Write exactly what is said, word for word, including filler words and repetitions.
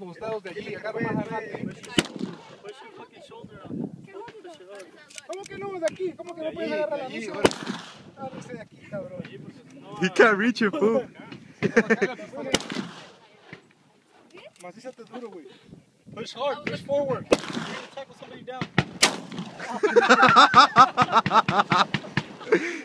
como ustedes de allí, agarra más adelante. ¿Cómo que no? De aquí, ¿cómo que no puedes agarrar la mesa? Agárrese de aquí, cabrón. He can't reach it, fool. Macízate duro, güey. Push hard, push forward. You're gonna tackle somebody down.